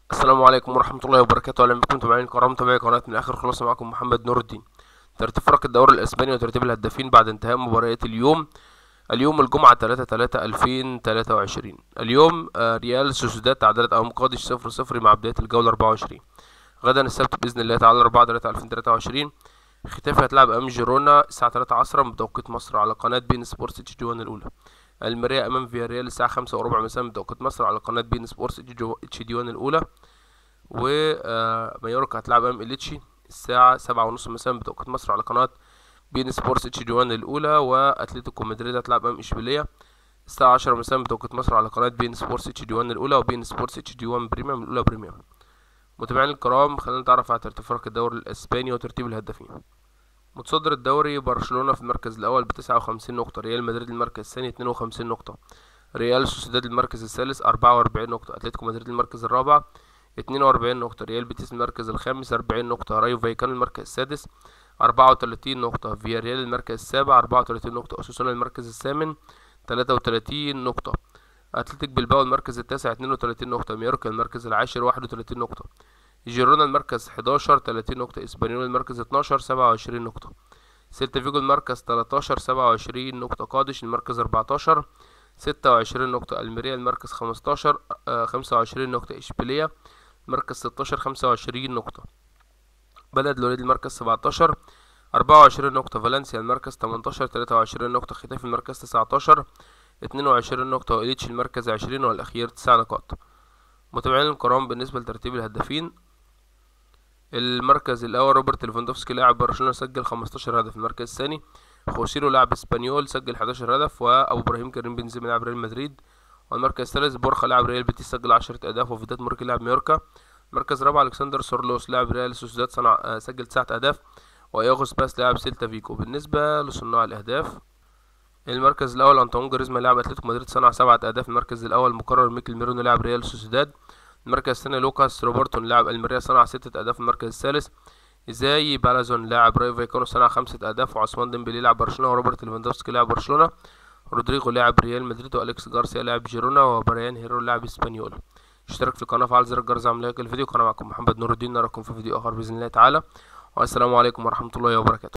السلام عليكم ورحمة الله وبركاته. أهلا بكم متابعين الكرام، متابعي قناة من آخر خلاصة. معكم محمد نور الدين. ترتيب فرق الدوري الأسباني وترتيب الهدافين بعد انتهاء مباريات اليوم الجمعة 3/3/2023. اليوم ريال سوسيداد تعادلت أمام قادش 0-0 مع بداية الجولة 24. غدا السبت بإذن الله تعالى 4/3/2023 ختافي هتلعب أمام جيرونا الساعة 3 عصرا بتوقيت مصر على قناة بين سبورتس اتش دي 1 الأولى. الميريا أمام فياريال الساعة 5:15 مساء بتوقيت مصر على قناة بين سبورتس اتش دي 1 الأولى. ومايوركا هتلعب امام إليتشي الساعة 7:30 مساء بتوقيت مصر على قناة بين سبورتس اتش دي 1 الأولى. وأتلتيكو مدريد هتلعب امام إشبيلية الساعة 10 مساء بتوقيت مصر على قناة بين سبورتس اتش دي 1 الأولى وبين سبورتس اتش دي 1 بريميوم الأولى بريميوم. متابعين الكرام، خلينا نتعرف على ترتيب فرق الدوري الأسباني وترتيب الهدافين. متصدر الدوري برشلونة في المركز الأول ب59 نقطة، ريال مدريد المركز الثاني 52 نقطة، ريال سوسيداد المركز الثالث 44 نقطة، أتلتيكو مدريد المركز الرابع 42 نقطة، ريال بيتيس المركز الخامس 40 نقطة، رايو فايكانو المركز السادس 34 نقطة، فياريال المركز السابع 34 نقطة، أوساسونا المركز الثامن 33 نقطة، أتلتيك بلباو المركز التاسع 32 نقطة، ميوركا المركز العاشر 31 نقطة، جيرونا المركز 11 30 نقطة، اسبانيول المركز 12 27 نقطة، سيلتا فيجو المركز 13 27 نقطة، قادش المركز 14 26 نقطة، الميريا المركز 15 25 نقطة، إشبيلية مركز 16 25 نقطة، بلد الوليد المركز 17 24 نقطة، فالنسيا المركز 18 23 نقطة، ختافي المركز 19 22 نقطة، وإليتش المركز 20 والأخير 9 نقاط. متابعين الكرام، بالنسبة لترتيب الهدافين، المركز الأول روبرت ليفاندوفسكي لاعب برشلونة سجل 15 هدف، المركز الثاني خوسيلو لاعب اسبانيول سجل 11 هدف، وأبو إبراهيم كريم بنزيما لاعب ريال مدريد، والمركز الثالث بورخا لاعب ريال بيتيس سجل 10 أهداف، وفيدات موركي لاعب ميوركا، المركز الرابع الكسندر سورلوس لاعب ريال سوسيداد صنع سجل 9 أهداف، وياغوس باس لاعب سيلتا فيجو. بالنسبة لصناع الأهداف، المركز الأول أنطون جريزمان لاعب أتلتيكو مدريد صنع 7 أهداف، المركز الأول مكرر ميكل ميرونو لاعب ريال سوسيداد، المركز الثاني لوكاس روبرتون لاعب الميريا صنع 6 أهداف، المركز الثالث إزاي بالازون لاعب رايو فايكانو صنع 5 أهداف، وعثمان ديمبلي لاعب برشلونة، وروبرت ليفاندوفسكي لاعب برشلونة، رودريغو لاعب ريال مدريد، وأليكس جارسيا لاعب جيرونا، وبريان هيرو لاعب اسبانيول. اشترك في القناة وفعل زر الجرس وعمل لايك الفيديو. كان معكم محمد نور الدين، نراكم في فيديو آخر بإذن الله تعالى، والسلام عليكم ورحمة الله وبركاته.